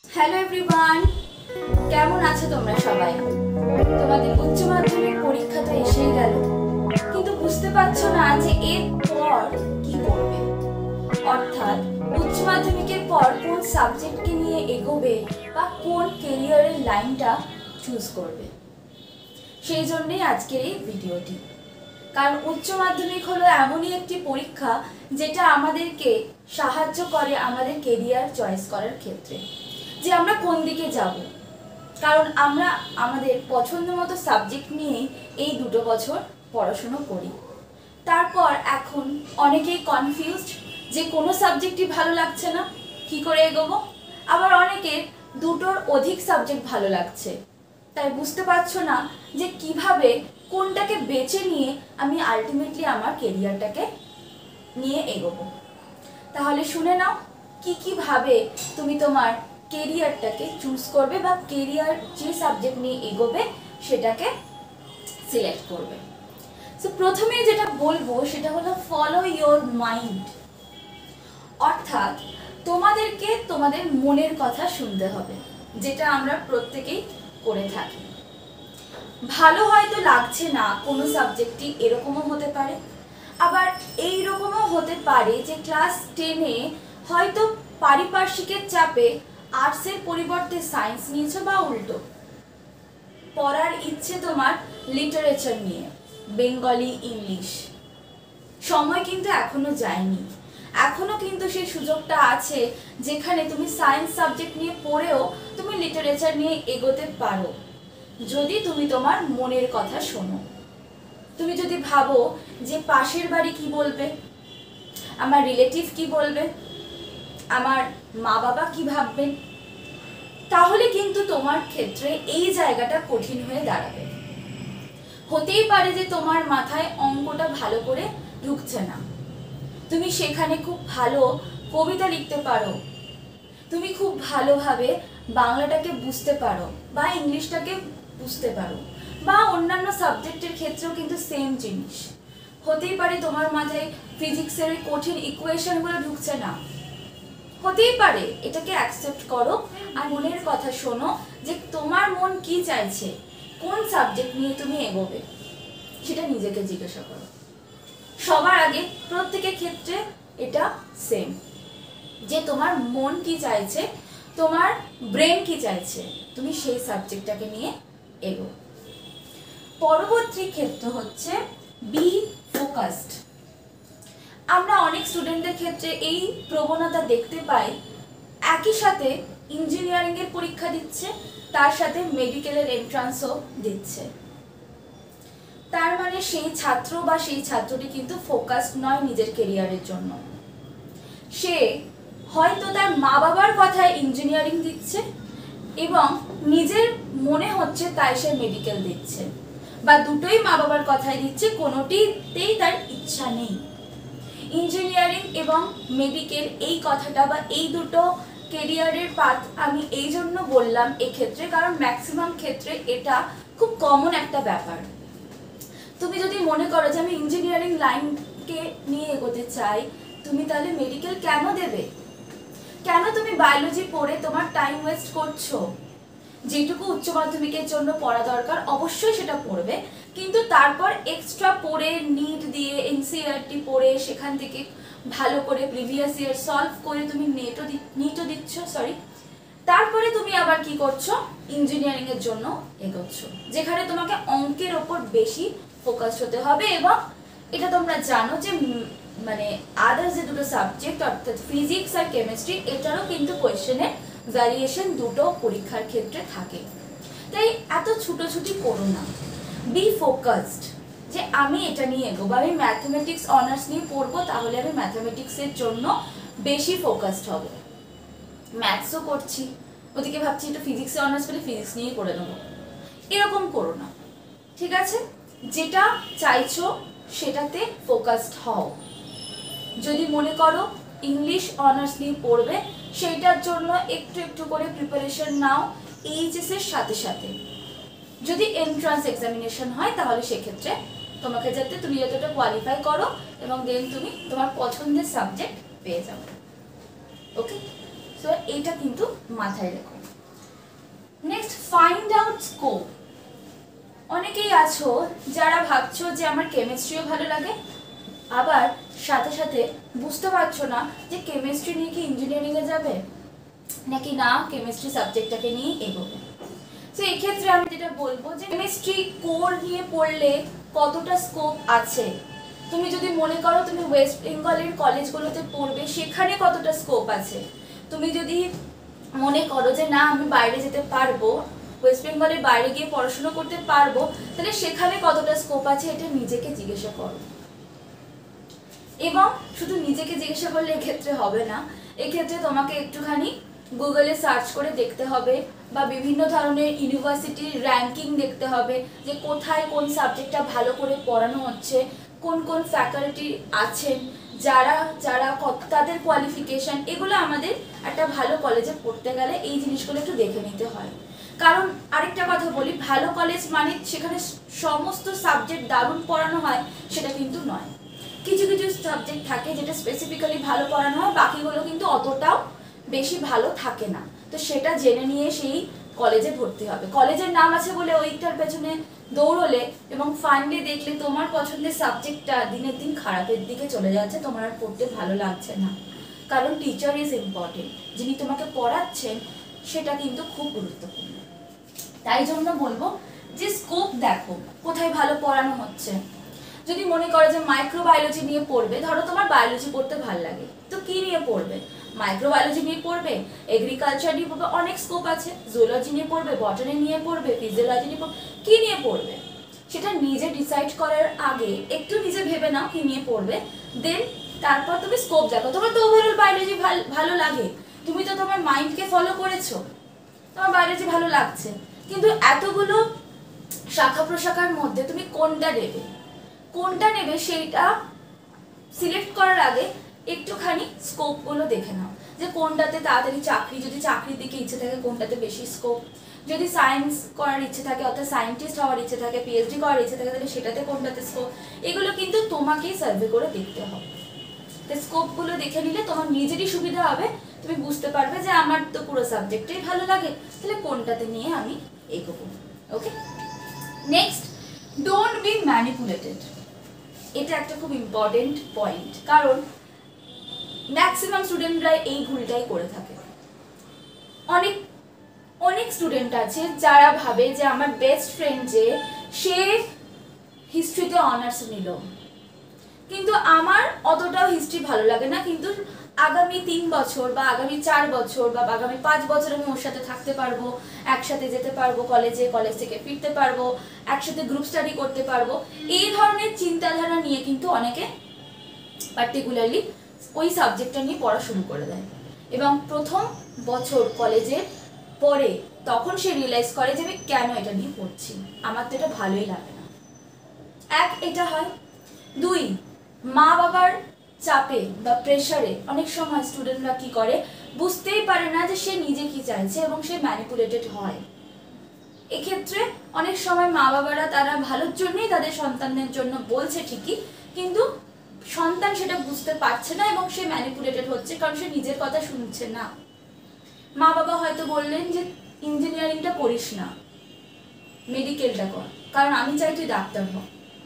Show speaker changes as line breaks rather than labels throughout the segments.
Hello everyone, কেমন আছো তোমরা সবাই? তোমাদের উচ্চ মাধ্যমিক পরীক্ষা তো এসেই গেল, কিন্তু বুঝতে পারছো না যে এরপর কি করবে। অর্থাৎ উচ্চ মাধ্যমিকের পর কোন সাবজেক্টকে নিয়ে এগোবে বা কোন ক্যারিয়ারের লাইনটা চুজ করবে। সেই জন্যই আজকের এই ভিডিওটি। কারণ উচ্চ মাধ্যমিক হলো এমনই একটি পরীক্ষা যেটা আমাদেরকে সাহায্য করে আমাদের ক্যারিয়ার চয়েস করার ক্ষেত্রে, যে আমরা কোন দিকে যাব। কারণ আমরা আমাদের পছন্দ মতো সাবজেক্ট নিয়েই এই 2 বছর পড়াশুনো করি। তারপর এখন অনেকেই কনফিউজড যে কোনো সাবজেক্টই ভালো লাগছে না, কি করে এগোবো। আবার অনেকের দুটোর অধিক সাবজেক্ট ভালো লাগছে, তাই বুঝতে পারছো না যে কিভাবে কোনটাকে বেছে নিয়ে আমি আলটিমেটলি আমার ক্যারিয়ারটাকে নিয়ে এগোবো। তাহলে শুনে নাও কিভাবে তুমি তোমার ক্যারিয়ারটাকে চুজ করবে বা ক্যারিয়ার যে সাবজেক্ট নিয়ে এগোবে সেটাকে সিলেক্ট করবে। সো প্রথমে যেটা বলবো সেটা হলো ফলো ইওর মাইন্ড। অর্থাৎ তোমাদেরকে তোমাদের মনের কথা শুনতে হবে, যেটা আমরা প্রত্যেকেই করে থাকি। ভালো হয়তো লাগছে না কোনো সাবজেক্টই, এরকমও হতে পারে। আবার এই রকমও হতে পারে যে ক্লাস 10-এ হয়তো পারিপার্শ্বিকের চাপে আর্টসের পরিবর্তে সায়েন্স নিয়েছো বা উল্টো। পড়ার ইচ্ছে তোমার লিটারেচার নিয়ে, বেঙ্গলি, ইংলিশ। সময় কিন্তু এখনো যায়নি, এখনো কিন্তু সেই সুযোগটা আছে যেখানে তুমি সায়েন্স সাবজেক্ট নিয়ে পড়েও তুমি লিটারেচার নিয়ে এগোতে পারো, যদি তুমি তোমার মনের কথা শোনো। তুমি যদি ভাবো যে পাশের বাড়ি কি বলবে, আমার রিলেটিভ কি বলবে, আমার মা বাবা কি ভাববেন, তাহলে কিন্তু তোমার ক্ষেত্রে এই জায়গাটা কঠিন হয়ে দাঁড়াবে। হতেই পারে যে তোমার মাথায় অঙ্কটা ভালো করে ঢুকছে না, তুমি সেখানে খুব ভালো কবিতা লিখতে পারো, তুমি খুব ভালোভাবে বাংলাটাকে বুঝতে পারো বা ইংলিশটাকে বুঝতে পারো, বা অন্যান্য সাবজেক্টের ক্ষেত্রেও কিন্তু সেম জিনিস হতেই পারে। তোমার মাথায় ফিজিক্সের কঠিন ইকুয়েশনগুলো ঢুকছে না, হতেই পারে। এটাকে অ্যাকসেপ্ট করো আর মনের কথা শোনো যে তোমার মন কি চাইছে, কোন সাবজেক্ট নিয়ে তুমি এগোবে, সেটা নিজেকে জিজ্ঞাসা করো। সবার আগে প্রত্যেকের ক্ষেত্রে এটা সেম, যে তোমার মন কি চাইছে, তোমার ব্রেন কি চাইছে, তুমি সেই সাবজেক্টটাকে নিয়ে এগো। পরবর্তী ক্ষেত্র হচ্ছে বি ফোকাসড। আমরা অনেক স্টুডেন্টদের ক্ষেত্রে এই প্রবণতা দেখতে পাই, একই সাথে ইঞ্জিনিয়ারিং এর পরীক্ষা দিচ্ছে, তার সাথে মেডিকেলের এন্ট্রান্সও দিচ্ছে। তার মানে সেই ছাত্র বা সেই ছাত্রটি কিন্তু ফোকাসড নয় নিজের ক্যারিয়ারের জন্য। সে হয়তো তার মা বাবার কথায় ইঞ্জিনিয়ারিং দিচ্ছে এবং নিজের মনে হচ্ছে তাই সে মেডিকেল দিচ্ছে, বা দুটোই মা বাবার কথায় দিচ্ছে, কোনোটিতেই তার ইচ্ছা নেই। ইঞ্জিনিয়ারিং এবং মেডিকেল এই কথাটা বা এই দুটো ক্যারিয়ারের পাথ আমি এই জন্য বললাম এক্ষেত্রে, কারণ ম্যাক্সিমাম ক্ষেত্রে এটা খুব কমন একটা ব্যাপার। তুমি যদি মনে করো যে আমি ইঞ্জিনিয়ারিং লাইনকে নিয়ে এগোতে চাই, তুমি তাহলে মেডিকেল কেন দেবে? কেন তুমি বায়োলজি পড়ে তোমার টাইম ওয়েস্ট করছো? যেটুকু উচ্চ মাধ্যমিকের জন্য পড়া দরকার অবশ্যই সেটা পড়বে, কিন্তু তারপর এক্সট্রা পড়ে নিট দিয়ে এনসিইআরটি পড়ে সেখান থেকে ভালো করে প্রিভিয়াস ইয়ার সলভ করে তুমি নিটও দিচ্ছ, তারপরে তুমি আবার কি করছো, ইঞ্জিনিয়ারিং এর জন্য এগোচ্ছো, যেখানে তোমাকে অঙ্কের ওপর বেশি ফোকাস হতে হবে। এবং এটা তোমরা জানো যে মানে আদার্স যে দুটো সাবজেক্ট অর্থাৎ ফিজিক্স আর কেমিস্ট্রি, এটারও কিন্তু কোয়েশ্চেনে ভ্যারিয়েশন দুটো পরীক্ষার ক্ষেত্রে থাকে। তাই এত ছুটোছুটি করো না, বি ফোকাসড যে আমি এটা নিয়ে এগোবো, আমি ম্যাথমেটিক্স অনার্স নিয়ে পড়বো, তাহলে আমি ম্যাথমেটিক্সের জন্য বেশি ফোকাসড হব। ম্যাথসও করছি, ওদিকে ভাবছি একটু ফিজিক্সে অনার্স পেলে ফিজিক্স নিয়ে করে নেবো, এরকম করো না, ঠিক আছে? যেটা চাইছো সেটাতে ফোকাসড হও। যদি মনে করো ইংলিশ অনার্স নিয়ে পড়বে, সেইটার জন্য একটু একটু করে প্রিপারেশন নাও এইচএস এর সাথে সাথে। যদি এন্ট্রান্স এক্সামিনেশন হয় তাহলে সেক্ষেত্রে তোমাকে তুমি যতটা কোয়ালিফাই করো এবং দেন তুমি তোমার পছন্দের সাবজেক্ট পেয়ে যাও। ওকে, সো এইটা কিন্তু মাথায় রেখো। Next, find out scope. অনেকেই আছো যারা ভাবছো যে আমার কেমিস্ট্রিও ভালো লাগে, আবার সাথে সাথে বুঝতে পারছো না যে কেমিস্ট্রি নিয়ে কি ইঞ্জিনিয়ারিংয়ে যাবে নাকি না কেমিস্ট্রি সাবজেক্টটাকে নিয়ে এগোবে। তো এই ক্ষেত্রে আমি যেটা বলবো যে কেমিস্ট্রি কোর নিয়ে পড়লে কতটা স্কোপ আছে। তুমি যদি মনে করো তুমি ওয়েস্ট বেঙ্গলের কলেজগুলোতে পড়বে, সেখানে কতটা স্কোপ আছে। তুমি যদি মনে করো যে না আমি বাইরে যেতে পারবো, ওয়েস্ট বেঙ্গলের বাইরে গিয়ে পড়াশোনা করতে পারবো, তাহলে সেখানে কতটা স্কোপ আছে এটা নিজেকে জিজ্ঞাসা করো। এবং শুধু নিজেকে জিজ্ঞাসা করলে এক্ষেত্রে হবে না, এক্ষেত্রে তোমাকে একটুখানি গুগলে সার্চ করে দেখতে হবে বা বিভিন্ন ধরনের ইউনিভার্সিটির র্যাঙ্কিং দেখতে হবে যে কোথায় কোন সাবজেক্টটা ভালো করে পড়ানো হচ্ছে, কোন কোন ফ্যাকাল্টি আছেন, যারা যারা তাদের কোয়ালিফিকেশন, এগুলো আমাদের একটা ভালো কলেজে পড়তে গেলে এই জিনিসগুলো একটু দেখে নিতে হয়। কারণ আরেকটা কথা বলি, ভালো কলেজ মানে সেখানে সমস্ত সাবজেক্ট দারুণ পড়ানো হয় সেটা কিন্তু নয়। কিছু কিছু সাবজেক্ট থাকে যেটা স্পেসিফিক্যালি ভালো পড়ানো হয়, বাকিগুলো কিন্তু অতটাও বেশি ভালো থাকে না। তো সেটা জেনে নিয়ে সেই কলেজে ভর্তি হবে। কলেজের নাম আছে বলে ওইটার পেছনে দৌড়লে এবং ফান্ডে দেখলে তোমার পছন্দের সাবজেক্টটা দিনের দিন খারাপের দিকে চলে যাচ্ছে, তোমার আর পড়তে ভালো লাগছে না। কারণ টিচার ইজ ইম্পর্টেন্ট, যিনি তোমাকে পড়াচ্ছেন সেটা কিন্তু খুব গুরুত্বপূর্ণ। তাই জন্য বলবো যে স্কোপ দেখো কোথায় ভালো পড়ানো হচ্ছে। যদি মনে করো যে মাইক্রোবায়োলজি নিয়ে পড়বে, ধরো তোমার বায়োলজি পড়তে ভালো লাগে, তো কি নিয়ে পড়বে? মাইক্রোবায়োলজি নিয়ে পড়বে, এগ্রিকালচার নিয়ে পড়বে, অনেক স্কোপ আছে। জুলজি নিয়ে পড়বে, বটানি নিয়ে পড়বে, ফিজিওলজি নিয়ে পড়বে, কি নিয়ে পড়বে সেটা নিজে ডিসাইড করার আগে একটু নিজে ভেবে নাও কি নিয়ে পড়বে। দেন তারপর তুমি স্কোপ দেখো। তোমার তো ওভারঅল বায়োলজি ভালো লাগে, তুমি তো তোমার মাইন্ডকে ফলো করেছো, তোমার বায়োলজি ভালো লাগছে, কিন্তু এতগুলো শাখা প্রশাখার মধ্যে তুমি কোনটা নেবে সেইটা সিলেক্ট করার আগে একটুখানি স্কোপগুলো দেখে নাও যে কোনটাতে তাড়াতাড়ি চাকরি, যদি চাকরির দিকে ইচ্ছে থাকে কোনটাতে বেশি স্কোপ, যদি সায়েন্স করার ইচ্ছে থাকে অর্থাৎ সায়েন্টিস্ট হওয়ার ইচ্ছে থাকে, পিএইচডি করার ইচ্ছে থাকে, তাহলে সেটাতে কোনটাতে স্কোপ। এগুলো কিন্তু তোমাকেই সার্ভে করে দেখতে হবে। তো স্কোপগুলো দেখে নিলে তোমার নিজেরই সুবিধা হবে, তুমি বুঝতে পারবে যে আমার তো পুরো সাবজেক্টটাই ভালো লাগে, তাহলে কোনটাতে নিয়ে আমি এগোবো। Okay, next, don't be manipulated. এটা একটা খুব ইম্পর্টেন্ট পয়েন্ট, কারণ ম্যাক্সিমাম স্টুডেন্টরা এই ভুলটাই করে থাকে। অনেক অনেক স্টুডেন্ট আছে যারা ভাবে যে আমার বেস্ট ফ্রেন্ড যে সে হিস্ট্রিতে অনার্স নিল, কিন্তু আমার অতটাও হিস্ট্রি ভালো লাগে না, কিন্তু আগামী 3 বছর বা আগামী 4 বছর বা আগামী 5 বছর আমি ওর সাথে থাকতে পারবো, একসাথে যেতে পারবো কলেজে, কলেজ থেকে ফিরতে পারবো, একসাথে গ্রুপ স্টাডি করতে পারবো। এই ধরনের চিন্তাধারা নিয়ে কিন্তু অনেকে পার্টিকুলারলি ওই সাবজেক্টটা নিয়ে পড়া শুরু করে দেয়, এবং প্রথম বছর কলেজে পরে তখন সে রিয়েলাইজ করে যে আমি কেন এটা নিয়ে পড়ছি, আমার তো এটা ভালোই লাগে না। এটা হয়। 2, মা বাবার চাপে বা প্রেশারে অনেক সময় স্টুডেন্টরা কি করে, বুঝতেই পারে না যে সে নিজে কি চাইছে এবং সে ম্যানিপুলেটেড হয়। এক্ষেত্রে অনেক সময় মা বাবারা তারা ভালোর জন্যই তাদের সন্তানদের জন্য বলছে ঠিকই, কিন্তু সন্তান সেটা বুঝতে পারছে না এবং সে ম্যানিপুলেটেড হচ্ছে, কারণ সে নিজের কথা শুনছে না। মা বাবা হয়তো বললেন যে ইঞ্জিনিয়ারিংটা করিস না, মেডিকেলটা কর, কারণ আমি চাই তুই ডাক্তার হ।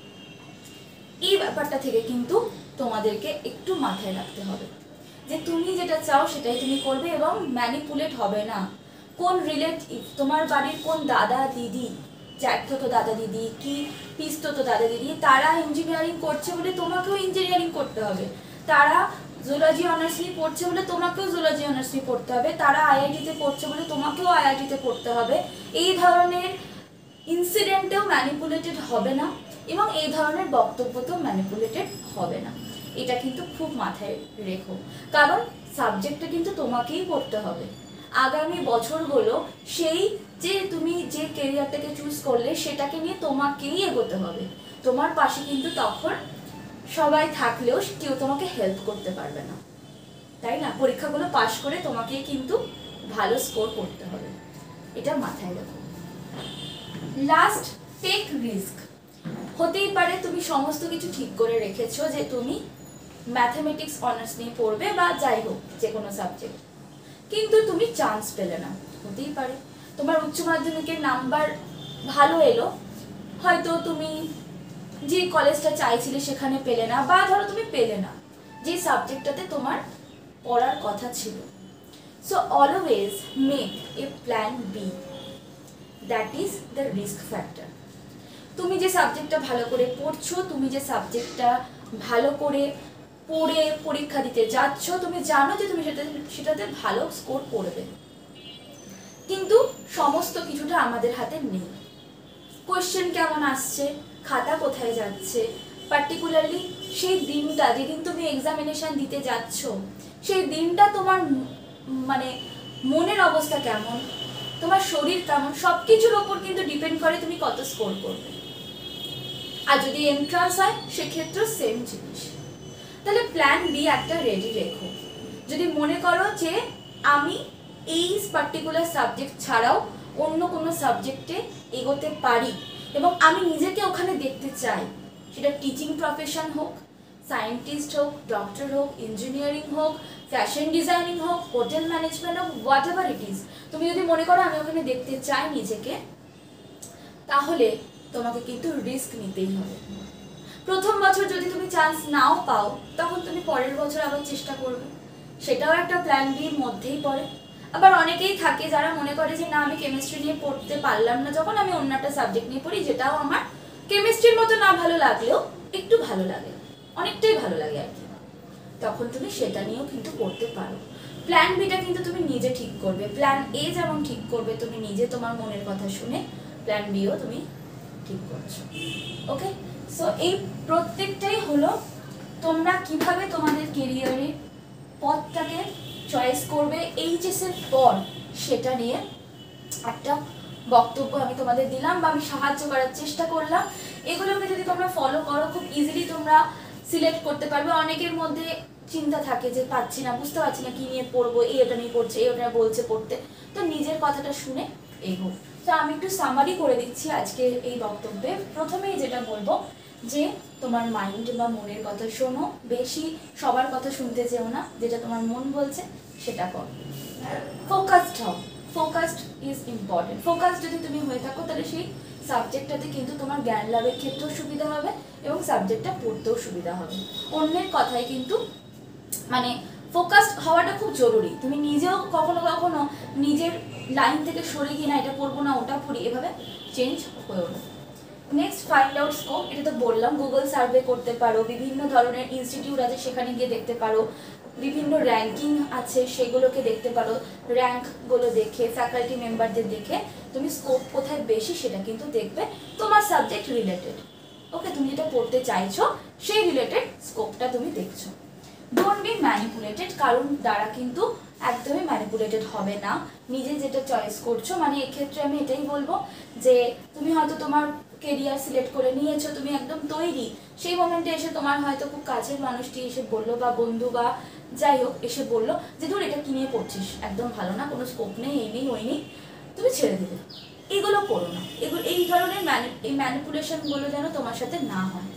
এই ব্যাপারটা থেকে কিন্তু তোমাদেরকে একটু মাথায় রাখতে হবে যে তুমি যেটা চাও সেটাই তুমি করবে এবং ম্যানিপুলেট হবে না। কোন রিলেটিভ, তোমার বাড়ির কোন দাদা দিদি, জ্যাঠতো দাদা দিদি কি পিস্ততো দাদা দিদি, তারা ইঞ্জিনিয়ারিং করছে বলে তোমাকেও ইঞ্জিনিয়ারিং করতে হবে, তারা জুলজি অনার্স নিয়ে পড়ছে বলে তোমাকেও জুলজি অনার্স নিয়ে পড়তে হবে, তারা আইআইটিতে পড়ছে বলে তোমাকেও আইআইটিতে পড়তে হবে। এই ধরনের ইনসিডেন্টেও ম্যানিপুলেটেড হবে না এবং এই ধরনের বক্তব্যতেও ম্যানিপুলেটেড হবে না। এটা কিন্তু খুব মাথায় রেখো, কারণ সাবজেক্টটা কিন্তু তোমাকেই পড়তে হবে। আগামী বছরগুলো সেই যে তুমি যে ক্যারিয়ারটাকে চুজ করলে সেটাকে নিয়ে তোমাকেই এগোতে হবে। তোমার পাশে কিন্তু তখন সবাই থাকলেও কেউ তোমাকে হেল্প করতে পারবে না, তাই না? পরীক্ষাগুলো পাশ করে তোমাকেই কিন্তু ভালো স্কোর করতে হবে, এটা মাথায় রাখো। Last, take risk. হতেই পারে তুমি সমস্ত কিছু ঠিক করে রেখেছো যে তুমি ম্যাথামেটিক্স অনার্স নিয়ে পড়বে বা যাই হোক যে কোনো সাবজেক্ট, কিন্তু তুমি চান্স পেলে না। হতেই পারে তোমার উচ্চ মাধ্যমিকের নাম্বার ভালো এলো, হয়তো তুমি যে কলেজটা চাইছিলে সেখানে পেলে না, বা ধরো তুমি পেলে না যে সাবজেক্টটাতে তোমার পড়ার কথা ছিল। So always make a plan B, that is the risk factor. তুমি যে সাবজেক্টটা ভালো করে পড়ছো, তুমি যে সাবজেক্টটা ভালো করে পড়ে পরীক্ষা দিতে যাচ্ছ, তুমি জানো যে তুমি সেটাতে ভালো স্কোর করবে, কিন্তু সমস্ত কিছুটা আমাদের হাতে নেই। কোয়েশ্চেন কেমন আসছে, খাতা কোথায় যাচ্ছে, পার্টিকুলারলি সেই দিনটা যেদিন তুমি এক্সামিনেশন দিতে যাচ্ছ সেই দিনটা তোমার মানে মনের অবস্থা কেমন, তোমার শরীর কেমন, সব কিছুর ওপর কিন্তু ডিপেন্ড করে তুমি কত স্কোর করবে। আর যদি এন্ট্রান্স হয় সেক্ষেত্রেও সেম জিনিস। তাহলে প্ল্যান বি একটা রেডি রেখো। যদি মনে করো যে আমি এই পার্টিকুলার সাবজেক্ট ছাড়াও অন্য কোনো সাবজেক্টে এগোতে পারি এবং আমি নিজেকে ওখানে দেখতে চাই, সেটা টিচিং প্রফেশন হোক, সায়েন্টিস্ট হোক, ডক্টর হোক, ইঞ্জিনিয়ারিং হোক, ফ্যাশন ডিজাইনিং হোক, হোটেল ম্যানেজমেন্ট হোক, হোয়াট এভার ইট ইজ, তুমি যদি মনে করো আমি ওখানে দেখতে চাই নিজেকে, তাহলে তোমাকে কিন্তু রিস্ক নিতেই হবে। প্রথম বছর যদি তুমি চান্স নাও পাও, তখন তুমি পরের বছর আবার চেষ্টা করবে, সেটাও একটা প্ল্যান বির মধ্যেই পড়ে। আবার অনেকেই থাকে যারা মনে করে যে না, আমি কেমিস্ট্রি নিয়ে পড়তে পারলাম না, যখন আমি অন্য একটা সাবজেক্ট নিয়ে পড়ি যেটাও আমার কেমিস্ট্রির মতো না ভালো লাগলেও একটু ভালো লাগে, অনেকটাই ভালো লাগে আর কি, তখন তুমি সেটা নিয়েও কিন্তু পড়তে পারো। প্ল্যান বিটা কিন্তু তুমি নিজে ঠিক করবে। প্ল্যান এ যেমন ঠিক করবে তুমি নিজে তোমার মনের কথা শুনে, প্ল্যান বিও তুমি ঠিক করছো। ওকে, সো এই প্রত্যেকটাই হলো তোমরা কিভাবে তোমাদের কেরিয়ারে পথটাকে চয়েস করবে এইচএস এর পর, সেটা নিয়ে একটা বক্তব্য আমি তোমাদের দিলাম বা আমি সাহায্য করার চেষ্টা করলাম। এগুলোকে যদি তোমরা ফলো করো খুব ইজিলি তোমরা সিলেক্ট করতে পারবে। অনেকের মধ্যে চিন্তা থাকে যে পাচ্ছি না, বুঝতে পারছি না কি নিয়ে পড়বো, এই ওটা নিয়ে পড়ছে, এই ওটা বলছে পড়তে, তো নিজের কথাটা শুনে এগো। তো আমি একটু সামারি করে দিচ্ছি আজকে এই বক্তব্যে। প্রথমেই যেটা বলবো যে তোমার মাইন্ড বা মনের কথা শোনো, বেশি সবার কথা শুনতে চেও না, যেটা তোমার মন বলছে সেটা করো। ফোকাসড হও, ফোকাসড ইজ ইম্পর্টেন্ট। ফোকাস যদি তুমি হয়ে থাকো তাহলে সেই সাবজেক্টটাতে কিন্তু তোমার জ্ঞান লাভের ক্ষেত্রেও সুবিধা হবে এবং সাবজেক্টটা পড়তেও সুবিধা হবে। অন্যের কথায় কিন্তু মানে ফোকাসড হওয়াটা খুব জরুরি। তুমি নিজেও কখনো কখনো নিজের লাইন থেকে সরে গিয়ে না এটা পড়বো না ওটা পড়ি, এভাবে চেঞ্জ হয়েও না। Next, find out scope. এটা তো বললাম, গুগল সার্ভে করতে পারো, বিভিন্ন ধরনের ইনস্টিটিউট আছে সেখানে গিয়ে দেখতে পারো, বিভিন্ন র্যাঙ্কিং আছে সেগুলোকে দেখতে পারো, র্যাঙ্কগুলো দেখে ফ্যাকাল্টি মেম্বারদের দেখে তুমি স্কোপ কোথায় বেশি সেটা কিন্তু দেখবে তোমার সাবজেক্ট রিলেটেড। ওকে, তুমি যেটা পড়তে চাইছো সেই রিলেটেড স্কোপটা তুমি দেখছো। ডোন্ট বি ম্যানিপুলেটেড, কারণ দ্বারা কিন্তু একদমই ম্যানিপুলেটেড হবে না। নিজে যেটা চয়েস করছো, মানে এক্ষেত্রে আমি এটাই বলবো যে তুমি হয়তো তোমার কেরিয়ার সিলেক্ট করে নিয়েছো, তুমি একদম তৈরি, সেই মোমেন্টে এসে তোমার হয়তো খুব কাছের মানুষটি এসে বললো বা বন্ধু বা যাই হোক এসে বললো যে ধর এটা কি নিয়ে পড়ছিস, একদম ভালো না, কোনো স্কোপ নেই, এই নেই ওই নেই, তুমি ছেড়ে দিলে। এগুলো করো না, এগুলো এই ধরনের এই ম্যানিপুলেশনগুলো যেন তোমার সাথে না হয়।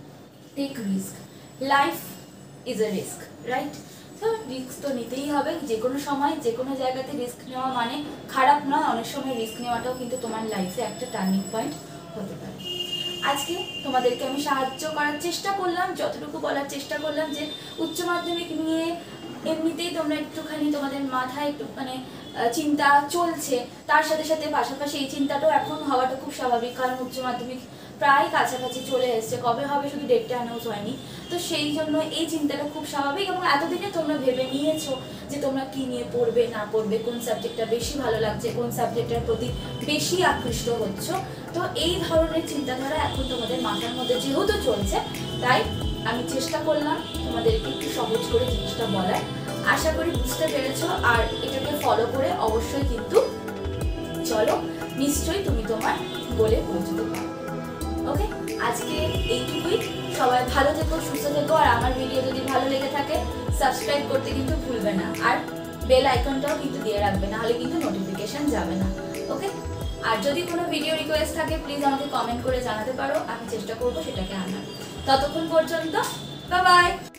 Take risk, life is a risk, right? তো রিস্ক তো নিতেই হবে, যে কোনো সময় যে কোনো জায়গাতে রিস্ক নেওয়া মানে খারাপ নয়, অনেক সময় রিস্ক নেওয়াটাও কিন্তু তোমার লাইফে একটা টার্নিং পয়েন্ট হতে পারে। আজকে তোমাদেরকে আমি সাহায্য করার চেষ্টা করলাম, যতটুকু বলার চেষ্টা করলাম যে উচ্চ মাধ্যমিক নিয়ে এমনিতেই তোমরা একটুখানি তোমাদের মাথায় একটু মানে চিন্তা চলছে, তার সাথে সাথে পাশাপাশি এই চিন্তাটাও এখন হওয়াটা খুব স্বাভাবিক, কারণ উচ্চ মাধ্যমিক প্রায় কাছাকাছি চলে এসছে, কবে হবে শুধু ডেটটা অ্যানাউন্স হয়নি, তো সেই জন্য এই চিন্তাটা খুব স্বাভাবিক। এবং এতদিনে তোমরা ভেবে নিয়েছো যে তোমরা কি নিয়ে পড়বে না পড়বে, কোন সাবজেক্টটা বেশি ভালো লাগছে, কোন সাবজেক্টের প্রতি বেশি আকৃষ্ট হচ্ছ, তো এই ধরনের চিন্তাধারা এখন তোমাদের মাথার মধ্যে যেহেতু চলছে, তাই আমি চেষ্টা করলাম তোমাদেরকে একটু সহজ করে জিনিসটা বলার। আশা করি বুঝতে পেরেছো, আর এটাকে ফলো করে অবশ্যই কিন্তু চলো, নিশ্চয়ই তুমি তোমার গোলে পৌঁছতে পারো। ওকে, আজকে এইটুকুই। সবাই ভালো থেকো, সুস্থ থেকো, আর আমার ভিডিও যদি ভালো লেগে থাকে সাবস্ক্রাইব করতে কিন্তু ভুলবে না, আর বেল আইকনটাও কিন্তু দিয়ে রাখবে, না হলে কিন্তু নোটিফিকেশন যাবে না। ওকে, আর যদি কোনো ভিডিও রিকোয়েস্ট থাকে প্লিজ আমাকে কমেন্ট করে জানাতে পারো, আমি চেষ্টা করবো সেটাকে আনার। ততক্ষণ পর্যন্ত বাই বাই।